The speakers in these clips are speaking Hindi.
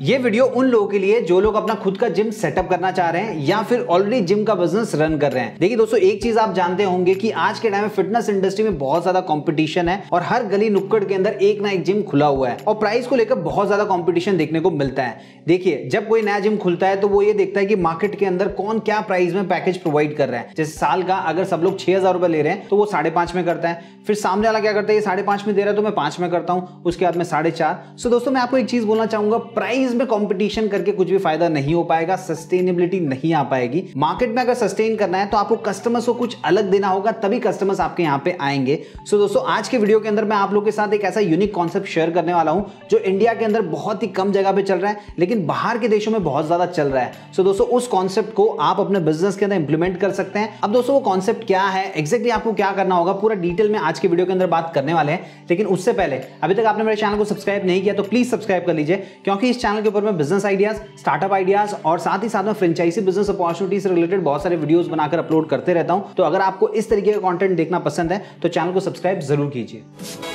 ये वीडियो उन लोगों के लिए जो लोग अपना खुद का जिम सेटअप करना चाह रहे हैं या फिर ऑलरेडी जिम का बिजनेस रन कर रहे हैं। देखिए दोस्तों, एक चीज आप जानते होंगे कि आज के टाइम में फिटनेस इंडस्ट्री में बहुत ज्यादा कंपटीशन है और हर गली नुक्कड़ के अंदर एक ना एक जिम खुला हुआ है और प्राइस को लेकर बहुत ज्यादा कंपटीशन देखने को मिलता है। देखिए, जब कोई नया जिम खुलता है तो वो ये देखता है कि मार्केट के अंदर कौन क्या प्राइस में पैकेज प्रोवाइड कर रहा है। जैसे साल का अगर सब लोग 6,000 रुपए ले रहे हैं तो वो 5.5 में करता है, फिर सामने वाला क्या करता है, ये 5.5 में दे रहा है तो मैं 5 में करता हूं, उसके बाद में 4.5। सो दोस्तों, मैं आपको एक चीज बोलना चाहूंगा, प्राइस में कंपटीशन करके कुछ भी फायदा नहीं हो पाएगा, सस्टेनेबिलिटी नहीं आ पाएगी। मार्केट में अगर सस्टेन करना है तो आपको कस्टमर्स को कुछ अलग देना होगा, तभी कस्टमर्स आपके यहाँ पे आएंगे। सो दोस्तों, आज के वीडियो के अंदर मैं आप लोगों के साथ एक ऐसा यूनिक कॉन्सेप्ट शेयर करने वाला हूं जो इंडिया के अंदर बहुत ही कम जगह पे चल रहा है लेकिन बाहर के देशों में बहुत ज्यादा चल रहा है। सो दोस्तों, उस कॉन्सेप्ट को आप अपने बिजनेस के अंदर इंप्लीमेंट कर सकते हैं। अब दोस्तों, वो कॉन्सेप्ट क्या है, एग्जैक्टली आपको क्या करना होगा, पूरा डिटेल में आज के वीडियो के अंदर बात करने वाले हैं। लेकिन उससे पहले अभी तक आपने मेरे चैनल को सब्सक्राइब नहीं किया तो प्लीज सब्सक्राइब कर लीजिए, क्योंकि इस चैनल के ऊपर मैं बिजनेस आइडियाज, स्टार्टअप आइडियाज और साथ ही साथ में फ्रेंचाइजी बिजनेस अपॉर्चुनिटी से रिलेटेड बहुत सारे वीडियोस बनाकर अपलोड करते रहता हूं। तो अगर आपको इस तरीके का कंटेंट देखना पसंद है तो चैनल को सब्सक्राइब जरूर कीजिए।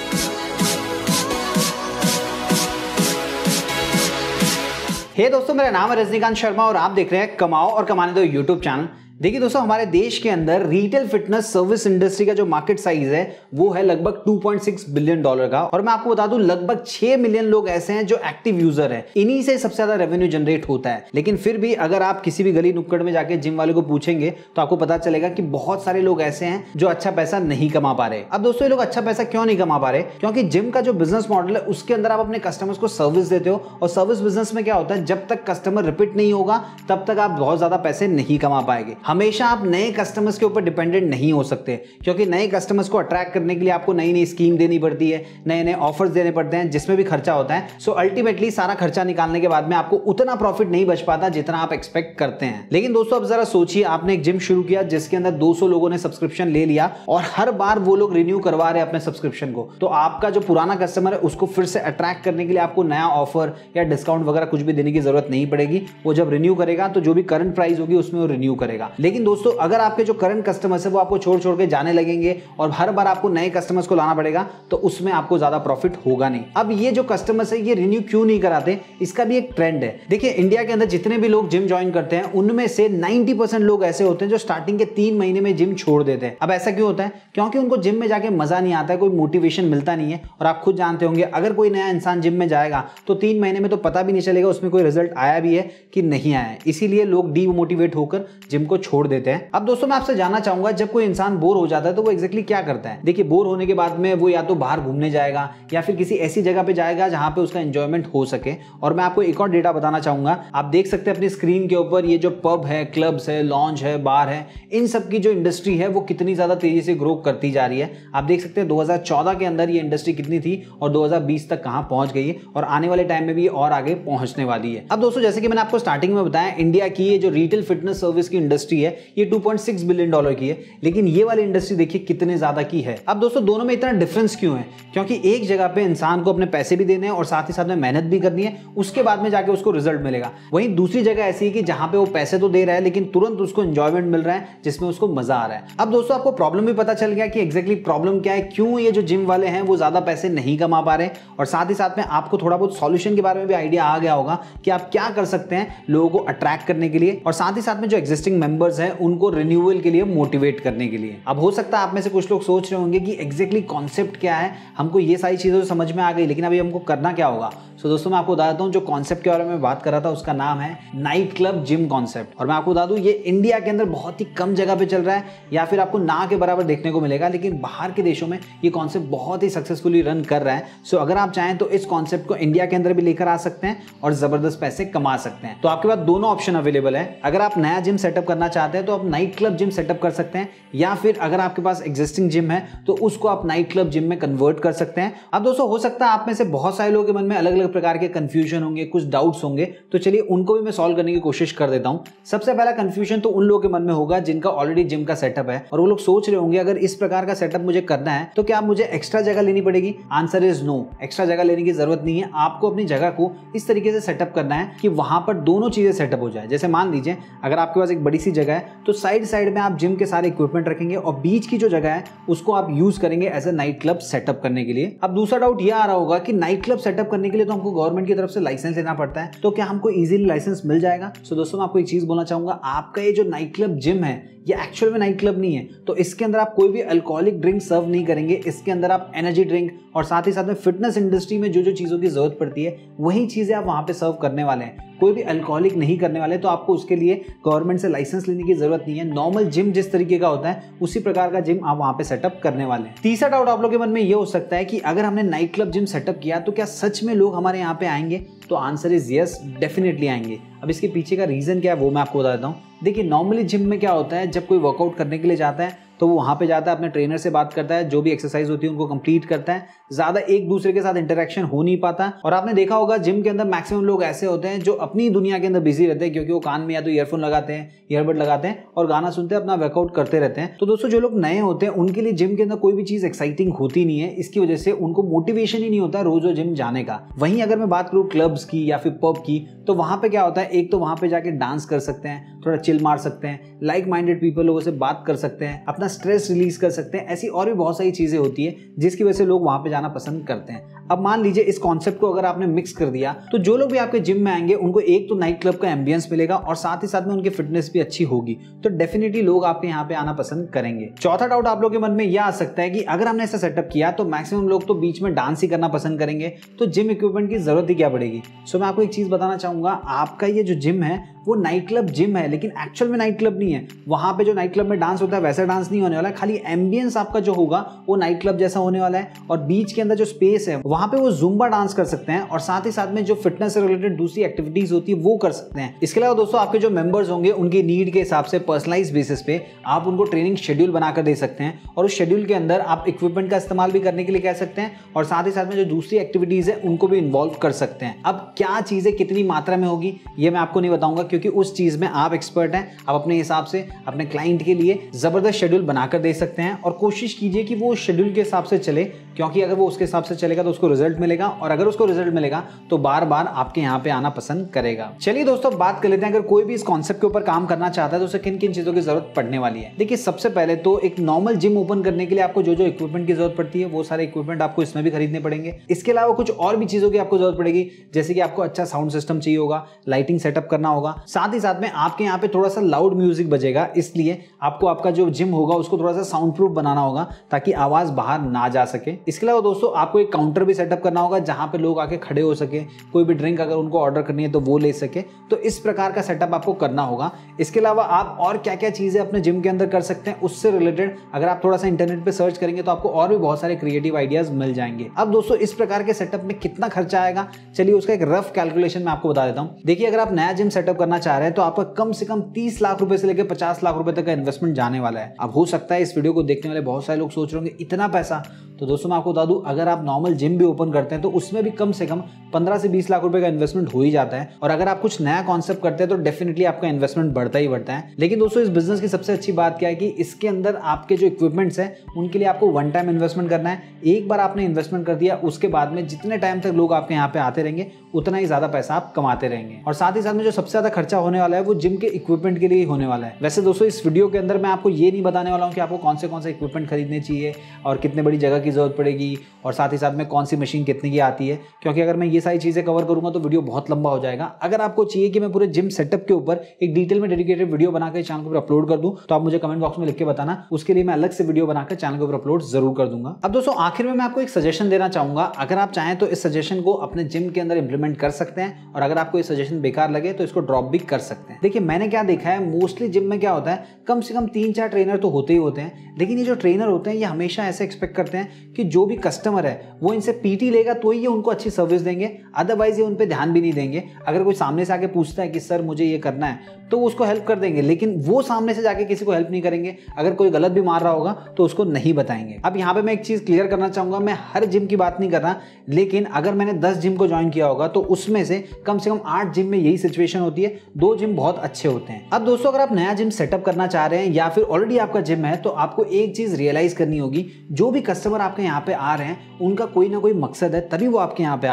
हे दोस्तों, मेरा नाम है रजनीकांत शर्मा और आप देख रहे हैं कमाओ और कमाने दो यूट्यूब चैनल। देखिए दोस्तों, हमारे देश के अंदर रिटेल फिटनेस सर्विस इंडस्ट्री का जो मार्केट साइज है वो है लगभग $2.6 बिलियन का। और मैं आपको बता दूं, लगभग 6 मिलियन लोग ऐसे हैं जो एक्टिव यूजर हैं, इन्हीं से सबसे ज्यादा रेवेन्यू जनरेट होता है। लेकिन फिर भी अगर आप किसी भी गली नुक्कड़ में जाके जिम वाले को पूछेंगे तो आपको पता चलेगा कि बहुत सारे लोग ऐसे हैं जो अच्छा पैसा नहीं कमा पा रहे। अब दोस्तों, ये लोग अच्छा पैसा क्यों नहीं कमा पा रहे? क्योंकि जिम का जो बिजनेस मॉडल है उसके अंदर आप अपने कस्टमर्स को सर्विस देते हो और सर्विस बिजनेस में क्या होता है, जब तक कस्टमर रिपीट नहीं होगा तब तक आप बहुत ज्यादा पैसे नहीं कमा पाएंगे। हमेशा आप नए कस्टमर्स के ऊपर डिपेंडेंट नहीं हो सकते, क्योंकि नए कस्टमर्स को अट्रैक्ट करने के लिए आपको नई नई स्कीम देनी पड़ती है, नए नए ऑफर्स देने पड़ते हैं, जिसमें भी खर्चा होता है। सो अल्टीमेटली सारा खर्चा निकालने के बाद में आपको उतना प्रॉफिट नहीं बच पाता जितना आप एक्सपेक्ट करते हैं। लेकिन दोस्तों, अब जरा सोचिए, आपने एक जिम शुरू किया जिसके अंदर 200 लोगों ने सब्सक्रिप्शन ले लिया और हर बार वो लोग रिन्यू करवा रहे हैं अपने सब्सक्रिप्शन को। तो आपका जो पुराना कस्टमर है उसको फिर से अट्रैक्ट करने के लिए आपको नया ऑफर या डिस्काउंट वगैरह कुछ भी देने की जरूरत नहीं पड़ेगी। वो जब रिन्यू करेगा तो जो भी करंट प्राइस होगी उसमें वो रिन्यू करेगा। लेकिन दोस्तों, अगर आपके जो करंट कस्टमर्स है वो आपको छोड़ छोड़ के जाने लगेंगे और हर बार आपको नए कस्टमर्स को लाना पड़ेगा तो उसमें आपको ज्यादा प्रॉफिट होगा नहीं। अब ये जो कस्टमर्स है ये रिन्यू क्यों नहीं कराते, इसका भी एक ट्रेंड है। देखिए, इंडिया के अंदर जितने भी लोग जिम ज्वाइन करते हैं उनमें से 90% लोग ऐसे होते हैं जो स्टार्टिंग के 3 महीने में जिम छोड़ देते हैं। अब ऐसा क्यों होता है? क्योंकि उनको जिम में जाके मजा नहीं आता है, कोई मोटिवेशन मिलता नहीं है। और आप खुद जानते होंगे, अगर कोई नया इंसान जिम में जाएगा तो 3 महीने में तो पता भी नहीं चलेगा उसमें कोई रिजल्ट आया भी है कि नहीं आया है। इसीलिए लोग डीमोटिवेट होकर जिम को छोड़ देते हैं। अब दोस्तों, मैं आपसे जानना चाहूंगा, जब कोई इंसान बोर हो जाता है तो वो एग्जैक्टली क्या करता है? देखिए, बोर होने के बाद में वो या तो बाहर घूमने जाएगा या फिर किसी ऐसी जगह पे जाएगा जहां पे उसका एंजॉयमेंट हो सके। और मैं आपको एक और डेटा बताना चाहूंगा, आप देख सकते हैं अपनी स्क्रीन के ऊपर, ये जो पब है, क्लब्स है, लॉन्ज है, बार है, इन सब की जो इंडस्ट्री है वो कितनी ज्यादा तेजी से ग्रो करती जा रही है। आप देख सकते हैं 2014 के अंदर ये इंडस्ट्री कितनी थी और 2020 तक कहां पहुंच गई है और आने वाले टाइम में भी और आगे पहुंचने वाली है। अब दोस्तों, जैसे कि मैंने आपको स्टार्टिंग में बताया, इंडिया की ये जो रिटेल फिटनेस सर्विस की इंडस्ट्री है ये $2.6 बिलियन की है, लेकिन ये वाली इंडस्ट्री देखिए कितने ज्यादा की है। अब दोस्तों, दोनों में इतना डिफरेंस क्यों है? क्योंकि एक जगह पे इंसान को अपने पैसे भी देने हैं और साथ ही साथ में मेहनत भी करनी है, उसके बाद में जाके उसको रिजल्ट मिलेगा। वहीं दूसरी जगह ऐसी है कि जहां पे वो पैसे तो दे रहा है लेकिन तुरंत उसको एंजॉयमेंट मिल रहा है जिसमें उसको मजा आ रहा है। अब दोस्तों, आपको प्रॉब्लम भी पता चल गया कि एग्जैक्टली प्रॉब्लम क्या है, क्यों ये जो जिम वाले हैं वो ज्यादा पैसे नहीं कमा पा रहे, और साथ ही साथ में आपको थोड़ा बहुत सॉल्यूशन के बारे में भी आइडिया आ गया होगा कि आप क्या कर सकते हैं लोगों को अट्रैक्ट करने के लिए और साथ ही साथ में जो एग्जिस्टिंग मेंबर्स हैं उनको रिन्यूअल के लिए मोटिवेट करने के लिए। अब हो सकता है आप में से कुछ लोग सोच रहे होंगे कि एग्जैक्टली कॉन्सेप्ट क्या है, हमको ये सारी चीजें तो समझ में आ गई, लेकिन अभी हमको करना क्या होगा। सो दोस्तों, मैं आपको बता देता हूं, जो कॉन्सेप्ट के बारे में बात कर रहा था उसका नाम है नाइट क्लब जिम कॉन्सेप्ट। और मैं आपको बता दूं, ये इंडिया के अंदर बहुत ही कम जगह पे चल रहा है या फिर आपको ना के बराबर देखने को मिलेगा, लेकिन बाहर के देशों में ये कॉन्सेप्ट बहुत ही सक्सेसफुली रन कर रहा है। सो अगर आप चाहें तो इस कॉन्सेप्ट को इंडिया के अंदर भी लेकर आ सकते हैं और जबरदस्त पैसे कमा सकते हैं। तो आपके पास दोनों ऑप्शन अवेलेबल है। अगर आप नया जिम सेटअप करना चाहते हैं तो आप नाइट क्लब जिम सेटअप कर सकते हैं, या फिर अगर आपके पास एग्जिस्टिंग जिम है तो उसको आप नाइट क्लब जिम में कन्वर्ट कर सकते हैं। अब दोस्तों, हो सकता है आप में से बहुत सारे लोगों के मन में अलग अलग प्रकार के कंफ्यूजन होंगे, कुछ डाउट्स होंगे, तो चलिए उनको भी मैं सॉल्व करने की कोशिश कर देता हूं। सबसे पहला कंफ्यूजन तो उन लोगों के मन में होगा जिनका ऑलरेडी जिम का सेटअप है और वो लोग सोच रहे होंगे, अगर इस प्रकार का सेटअप मुझे करना है तो क्या मुझे एक्स्ट्रा जगह लेनी पड़ेगी? आंसर इज नो, एक्स्ट्रा जगह लेने की जरूरत नहीं है। आपको अपनी जगह को इस तरीके से सेटअप करना है कि वहां पर दोनों चीजें सेटअप हो जाए। जैसे मान लीजिए, अगर आपके पास एक बड़ी सी जगह है तो साइड साइड में आप जिम के सारे इक्विपमेंट रखेंगे और बीच की जो जगह है उसको आप यूज करेंगे as a night club setup करने के लिए। अब दूसरा डाउट ये आ रहा होगा कि नाइट क्लब सेटअप करने के लिए तो हमको गवर्नमेंट की तरफ से लाइसेंस लेना पड़ता है, तो क्या हमको इजीली लाइसेंस मिल जाएगा? सो दोस्तों मैं आपको एक चीज बोलना चाहूंगा, आपका ये जो नाइट क्लब जिम है ये एक्चुअल में नाइट क्लब नहीं है, तो इसके अंदर आप कोई भी अल्कोहलिक ड्रिंक सर्व नहीं करेंगे। इसके अंदर आप एनर्जी ड्रिंक और साथ ही साथ में फिटनेस इंडस्ट्री में जो जो चीजों की जरूरत पड़ती है वही चीजें आप वहां पे सर्व करने वाले हैं, कोई भी अल्कोहलिक नहीं करने वाले। तो आपको उसके लिए गवर्नमेंट से लाइसेंस लेने की जरूरत नहीं है। नॉर्मल जिम जिस तरीके का होता है उसी प्रकार का जिम आप वहां पे सेटअप करने वाले हैं। तीसरा डाउट आप लोगों के मन में ये हो सकता है कि अगर हमने नाइट क्लब जिम सेटअप किया तो क्या सच में लोग हमारे यहाँ पे आएंगे? तो आंसर इज यस, डेफिनेटली आएंगे। अब इसके पीछे का रीजन क्या है वो मैं आपको बता देता हूँ। देखिए नॉर्मली जिम में क्या होता है, जब कोई वर्कआउट करने के लिए जाता है तो वो वहां पे जाता है, अपने ट्रेनर से बात करता है, जो भी एक्सरसाइज होती है उनको कंप्लीट करता है, ज्यादा एक दूसरे के साथ इंटरेक्शन हो नहीं पाता। और आपने देखा होगा जिम के अंदर मैक्सिमम लोग ऐसे होते हैं जो अपनी दुनिया के अंदर बिजी रहते हैं, क्योंकि वो कान में या तो ईयरफोन लगाते हैं, ईयरबड लगाते हैं और गाना सुनते हैं, अपना वर्कआउट करते रहते हैं। तो दोस्तों जो लोग नए होते हैं उनके लिए जिम के अंदर कोई भी चीज एक्साइटिंग होती नहीं है, इसकी वजह से उनको मोटिवेशन ही नहीं होता रोज रोज जिम जाने का। वहीं अगर मैं बात करूं क्लब्स की या फिर पब की, तो वहां पे क्या होता है, एक तो वहां पे जाके डांस कर सकते हैं, थोड़ा चिल मार सकते हैं, लाइक माइंडेड पीपल लोगों से बात कर सकते हैं, अपना स्ट्रेस रिलीज कर सकते हैं। ऐसी और भी बहुत सारी चीजें होती है जिसकी वजह से लोग वहां पे जाना पसंद करते हैं। अब मान लीजिए इस कॉन्सेप्ट को अगर आपने मिक्स कर दिया तो जो लोग भी आपके जिम में आएंगे उनको एक तो नाइट क्लब का एम्बियंस मिलेगा और साथ ही साथ में उनकी फिटनेस भी अच्छी होगी, तो डेफिनेटली लोग आपके यहाँ पे आना पसंद करेंगे। चौथा डाउट आप लोगों के मन में यह आ सकता है कि अगर हमने ऐसा सेटअप किया तो मैक्सिमम लोग तो बीच में डांस ही करना पसंद करेंगे, तो जिम इक्विपमेंट की जरूरत ही क्या पड़ेगी? सो मैं आपको एक चीज बताना चाहूंगा, आपका ये जो जिम है वो नाइट क्लब जिम है, लेकिन एक्चुअल में नाइट क्लब नहीं है। वहां पे जो नाइट क्लब में डांस होता है वैसा डांस नहीं होने वाला है, खाली एम्बियंस आपका जो होगा वो नाइट क्लब जैसा होने वाला है। और बीच के अंदर जो स्पेस है वहां पे वो जुम्बा डांस कर सकते हैं और साथ ही साथ में जो फिटनेस से रिलेटेड दूसरी एक्टिविटीज होती है वो कर सकते हैं। इसके अलावा दोस्तों आपके जो मेंबर्स होंगे उनकी नीड के हिसाब से पर्सनलाइज बेसिस पे आप उनको ट्रेनिंग शेड्यूल बनाकर दे सकते हैं और उस शेड्यूल के अंदर आप इक्विपमेंट का इस्तेमाल भी करने के लिए कह सकते हैं और साथ ही साथ में जो दूसरी एक्टिविटीज है उनको भी इन्वॉल्व कर सकते हैं। अब क्या चीजें कितनी मात्रा में होगी ये मैं आपको नहीं बताऊंगा, क्योंकि उस चीज में आप एक्सपर्ट हैं। आप अपने हिसाब से अपने क्लाइंट के लिए जबरदस्त शेड्यूल बनाकर दे सकते हैं और कोशिश कीजिए कि वो शेड्यूल के हिसाब से चले, क्योंकि अगर वो उसके हिसाब से चलेगा तो उसको रिजल्ट मिलेगा और अगर उसको रिजल्ट मिलेगा तो बार बार आपके यहाँ पे आना पसंद करेगा। चलिए दोस्तों बात कर लेते हैं, अगर कोई भी इस कॉन्सेप्ट के ऊपर काम करना चाहता है तो उसे किन किन चीजों की जरूरत पड़ने वाली है। देखिए सबसे पहले तो एक नॉर्मल जिम ओपन करने के लिए आपको जो जो इक्विपमेंट की जरूरत पड़ती है वो सारे इक्विपमेंट आपको इसमें भी खरीदने पड़ेंगे। इसके अलावा कुछ और भी चीजों की आपको जरूरत पड़ेगी, जैसे कि आपको अच्छा साउंड सिस्टम चाहिए होगा, लाइटिंग सेटअप करना होगा, साथ ही साथ में आपके यहाँ पे थोड़ा सा लाउड म्यूजिक बजेगा, इसलिए आपको आपका जो जिम होगा उसको थोड़ा सा साउंड प्रूफ बनाना होगा ताकि आवाज बाहर ना जा सके। इसके अलावा दोस्तों आपको एक काउंटर भी सेटअप करना होगा जहां पे लोग आके खड़े हो सके, कोई भी ड्रिंक अगर उनको ऑर्डर करनी है तो वो ले सके, तो इस प्रकार का सेटअप आपको करना होगा। इसके अलावा आप और क्या क्या चीजें अपने जिम के अंदर कर सकते हैं उससे रिलेटेड अगर आप थोड़ा सा इंटरनेट पे सर्च करेंगे तो आपको और भी बहुत सारे क्रिएटिव आइडियाज मिल जाएंगे। अब दोस्तों इस प्रकार के सेटअप में कितना खर्चा आएगा, चलिए उसका एक रफ कैलकुलेशन मैं आपको बता देता हूं। देखिए अगर आप नया जिम सेटअप करना चाह रहे हैं तो आपका कम से कम 30 लाख रुपए से लेकर 50 लाख रुपए तक का इन्वेस्टमेंट जाने वाला है। अब हो सकता है इस वीडियो को देखने वाले बहुत सारे लोग सोच रहे होंगे इतना पैसा, तो दोस्तों मैं आपको बता दूं अगर आप नॉर्मल जिम भी ओपन करते हैं तो उसमें भी कम से कम 15 से 20 लाख रुपए का इन्वेस्टमेंट हो ही जाता है। और अगर आप कुछ नया कॉन्सेप्ट करते हैं तो डेफिनेटली आपका इन्वेस्टमेंट बढ़ता ही बढ़ता है। लेकिन दोस्तों इस बिजनेस की सबसे अच्छी बात क्या है कि इसके अंदर आपके जो इक्विपमेंट्स हैं उनके लिए आपको वन टाइम इन्वेस्टमेंट करना है। एक बार आपने इन्वेस्टमेंट कर दिया उसके बाद में जितने टाइम तक लोग आपके यहाँ पे आते रहेंगे उतना ही ज्यादा पैसा आप कमाते रहेंगे। और साथ ही साथ में जो सबसे ज्यादा खर्चा होने वाला है वो जिम के इक्विपमेंट के लिए होने वाला है। वैसे दोस्तों इस वीडियो के अंदर मैं आपको ये नहीं बताने वाला हूँ कि आपको कौन से इक्विपमेंट खरीदने चाहिए और कितने बड़ी जगह की जरूरत पड़ेगी और साथ ही साथ में कौन सी मशीन कितने की आती है, क्योंकि अगर मैं ये सारी चीजें कवर करूंगा तो वीडियो बहुत लंबा हो जाएगा। अगर आपको चाहिए कि मैं पूरे जिम सेटअप के ऊपर एक डिटेल में डेडिकेटेड वीडियो बनाकर चैनल के ऊपर अपलोड कर दूं तो आप मुझे कमेंट बॉक्स में लिख के बताना, उसके लिए मैं अलग से वीडियो बनाकर चैनल के ऊपर अपलोड जरूर कर दूंगा। अब दोस्तों आखिर में मैं आपको एक सजेशन देना चाहूंगा, अगर आप चाहें तो इस सजेशन को अपने जिम के अंदर इंप्लीमेंट कर सकते हैं और अगर आपको ये सजेशन बेकार लगे तो इसको ड्रॉप भी कर सकते हैं। देखिए मैंने क्या देखा है, मोस्टली जिम में क्या होता है कम से कम 3-4 ट्रेनर तो होते ही होते हैं, लेकिन ये जो ट्रेनर होते हैं ये हमेशा ऐसे एक्सपेक्ट करते हैं कि जो भी कस्टमर है वो इनसे पीटी लेगा तो ही ये उनको अच्छी सर्विस देंगे, अदरवाइज ये उन पे ध्यान भी नहीं देंगे। अगर कोई सामने से आके पूछता है कि सर मुझे ये करना है तो उसको हेल्प कर देंगे, लेकिन वो सामने से जाके किसी को हेल्प नहीं करेंगे। अगर कोई गलत भी मार रहा होगा तो उसको नहीं बताएंगे। अब यहाँ पे मैं एक चीज क्लियर करना चाहूंगा, मैं हर जिम की बात नहीं कर रहा, लेकिन अगर मैंने 10 जिम को ज्वाइन किया होगा तो उसमें से कम 8 जिम में यही सिचुएशन होती है, 2 जिम बहुत अच्छे होते हैं। अब दोस्तों अगर आप नया जिम सेटअप करना चाह रहे हैं या फिर ऑलरेडी आपका जिम है तो आपको एक चीज रियलाइज करनी होगी, जो भी कस्टमर आपके यहाँ पे आ रहे हैं उनका कोई ना कोई मकसद है तभी वो आपके यहाँ पे आ रहे हैं।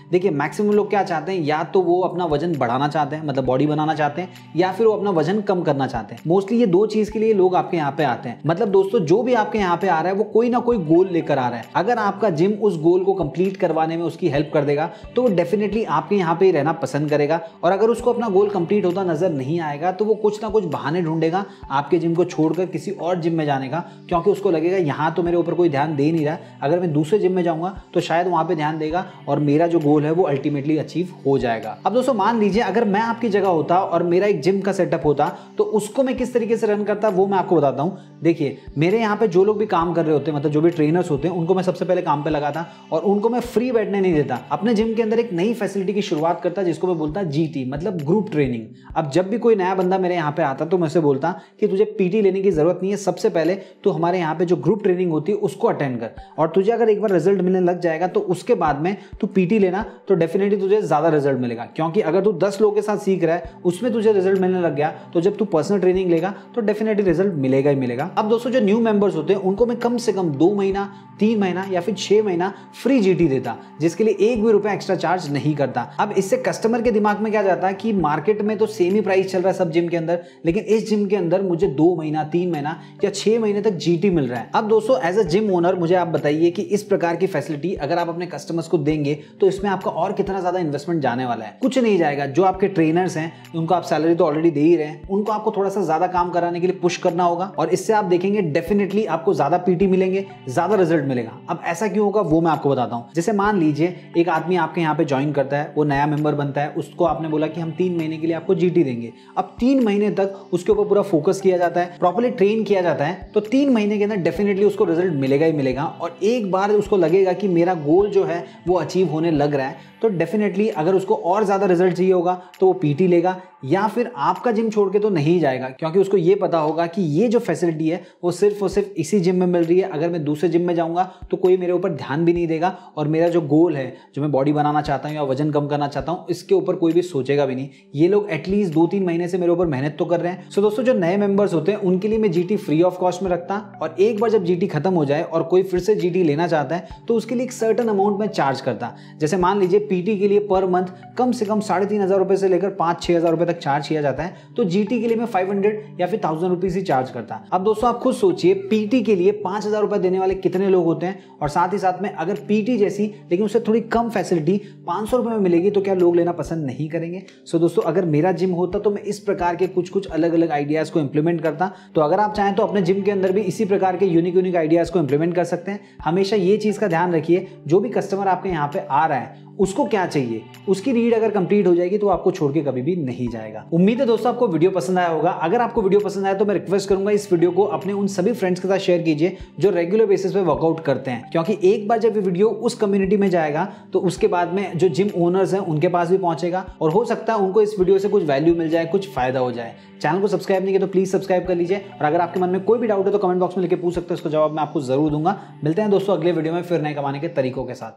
देखिए मैक्सिमम लोग क्या चाहते हैं, या तो वो अपना वजन बढ़ाना चाहते हैं, मतलब बॉडी बनाना चाहते हैं, या फिर वो अपना वजन कम करना चाहते हैं। मोस्टली ये दो चीज के लिए लोग आपके यहाँ पे आते हैं। मतलब दोस्तों जो भी आपके यहाँ पे आ रहा है वो कोई ना कोई गोल लेकर आ रहा है। अगर आपका जिम उस गोल को कंप्लीट करवाने में उसकी हेल्प कर देगा तो वो डेफिनेटली आपके यहाँ पे ही रहना पसंद करेगा। और अगर उसको अपना गोल कंप्लीट होता नजर नहीं आएगा तो वो कुछ ना कुछ बहाने ढूंढेगा आपके जिम को छोड़कर किसी और जिम में जाने का, क्योंकि उसको लगेगा यहाँ तो मेरे ऊपर कोई ध्यान दे नहीं रहा है, अगर मैं दूसरे जिम में जाऊंगा तो शायद वहां पे ध्यान देगा और मेरा जो गोल है वो अल्टीमेटली अचीव हो जाएगा। अब दोस्तों मान लीजिए अगर मैं आपकी जगह होता और मेरा एक जिम का सेटअप होता तो उसको मैं किस तरीके से रन करता वो मैं आपको बताता हूं। देखिए मेरे यहाँ पे जो लोग भी काम कर रहे होते हैं, मतलब जो भी ट्रेनर्स होते हैं, उनको मैं सबसे पहले काम पे लगाता और उनको मैं फ्री बैठने नहीं देता। अपने जिम के अंदर एक नई फैसिलिटी की शुरुआत करता जिसको मैं बोलता जीटी, मतलब ग्रुप ट्रेनिंग। अब जब भी कोई नया बंदा मेरे यहाँ पे आता तो मैं उसे बोलता कि तुझे पीटी लेने की जरूरत नहीं है, सबसे पहले तो हमारे यहाँ पे जो ग्रुप ट्रेनिंग होती है उसको अटेंड कर, और तुझे अगर एक बार रिजल्ट मिलने लग जाएगा तो उसके बाद में तू पीटी लेना तो डेफिनेटली तुझे ज्यादा रिजल्ट मिलेगा। क्योंकि अगर तू 10 लोगों के साथ सीख रहा है उसमें तुझे रिजल्ट मिलने लग गया तो जब तू पर्सनल ट्रेनिंग लेगा तो डेफिनेटली रिजल्ट मिलेगा ही मिलेगा। अब दोस्तों जो न्यू मेंबर्स होते हैं उनको मैं कम से कम 2 महीना, 3 महीना या फिर 6 महीना फ्री जीटी देता, जिसके लिए 1 भी रुपया एक्स्ट्रा चार्ज नहीं करता। अब इससे कस्टमर के दिमाग में क्या जाता है कि मार्केट में तो सेम ही प्राइस चल रहा है सब जिम के अंदर, लेकिन इस जिम के अंदर मुझे 2 महीना, 3 महीना या 6 महीने तक जीटी मिल रहा है। अब दोस्तों एज अ जिम ओनर मुझे आप बताइए कि इस प्रकार की फैसिलिटी अगर आप अपने कस्टमर्स को देंगे तो इसमें आपका और कितना ज्यादा इन्वेस्टमेंट जाने वाला है? कुछ नहीं जाएगा। जो आपके ट्रेनर्स हैं उनको आप सैलरी तो ऑलरेडी दे ही रहे हैं, उनको आपको थोड़ा सा ज्यादा काम कराने के लिए पुश करना होगा और इससे आप देखेंगे डेफिनेटली आपको ज्यादा पीटी मिलेंगे, ज्यादा रिजल्ट मिलेगा। अब ऐसा क्यों होगा वो मैं आपको बताता हूं। जैसे मान लीजिए एक आदमी आपके यहाँ पे ज्वाइन करता है, वो नया मेंबर बनता है, उसको आपने बोला कि हम 3 महीने के लिए आपको जीटी देंगे। अब 3 महीने तक उसके ऊपर पूरा फोकस किया जाता है, प्रॉपर्ली ट्रेन किया जाता है, तो 3 महीने के अंदर डेफिनेटली उसको रिजल्ट मिलेगा ही मिलेगा। और एक बार उसको लगेगा कि मेरा गोल जो है वो अचीव होने लग रहा है तो डेफिनेटली अगर उसको और ज्यादा रिजल्ट चाहिए होगा तो वो पीटी लेगा, या फिर आपका जिम छोड़ के तो नहीं जाएगा, क्योंकि उसको ये पता होगा कि ये जो फैसिलिटी है वो सिर्फ और सिर्फ इसी जिम में मिल रही है। अगर मैं दूसरे जिम में जाऊंगा तो कोई मेरे ऊपर ध्यान भी नहीं देगा और मेरा जो गोल है, जो मैं बॉडी बनाना चाहता हूं या वजन कम करना चाहता हूं, इसके ऊपर कोई भी सोचेगा भी नहीं। ये लोग एटलीस्ट 2-3 महीने से मेरे ऊपर मेहनत तो कर रहे हैं। सो दोस्तों जो नए मेंबर्स होते हैं उनके लिए मैं जीटी फ्री ऑफ कॉस्ट में रखता, और एक बार जब जीटी खत्म हो जाए और कोई फिर से जीटी लेना चाहता है तो उसके लिए एक सर्टन अमाउंट में चार्ज करता। जैसे मान लीजिए पीटी के लिए पर मंथ कम से कम 3,500 रुपए से लेकर 5-6 हज़ार रुपए तक चार्ज किया जाता है, तो जीटी के लिए मैं 500 या फिर 1000 रुपीज ही चार्ज करता। अब दोस्तों आप खुद सोचिए पीटी के लिए 5,000 रुपए देने वाले कितने लोग होते हैं, और साथ ही साथ में अगर पीटी जैसी लेकिन उससे थोड़ी कम फैसिलिटी 500 रुपए में मिलेगी तो क्या लोग लेना पसंद नहीं करेंगे? सो दोस्तों अगर मेरा जिम होता तो मैं इस प्रकार के कुछ अलग अलग आइडियाज को इंप्लीमेंट करता। तो अगर आप चाहें तो अपने जिम के अंदर भी इसी प्रकार के यूनिक आइडियाज को इंप्लीमेंट कर सकते हैं। हमेशा ये चीज का ध्यान रखिए, जो भी कस्टमर आपके यहाँ पे आ रहा है उसको क्या चाहिए, उसकी नीड अगर कंप्लीट हो जाएगी तो आपको छोड़ के कभी भी नहीं जाएगा। उम्मीद है दोस्तों आपको वीडियो पसंद आया होगा। अगर आपको वीडियो पसंद आया तो मैं रिक्वेस्ट करूंगा इस वीडियो को अपने उन सभी फ्रेंड्स के साथ शेयर कीजिए जो रेगुलर बेसिस पे वर्कआउट करते हैं, क्योंकि एक बार जब ये वीडियो उस कम्युनिटी में जाएगा तो उसके बाद में जो जिम ओनर्स हैं उनके पास भी पहुंचेगा और हो सकता है उनको इस वीडियो से कुछ वैल्यू मिल जाए, कुछ फायदा हो जाए। चैनल को सब्सक्राइब नहीं किया तो प्लीज सब्सक्राइब कर लीजिए, और अगर आपके मन में कोई भी डाउट है तो कमेंट बॉक्स में लिख के पूछ सकते हैं, उसका जवाब मैं आपको जरूर दूंगा। मिलते हैं दोस्तों अगले वीडियो में फिर नए कमाने के तरीकों के साथ।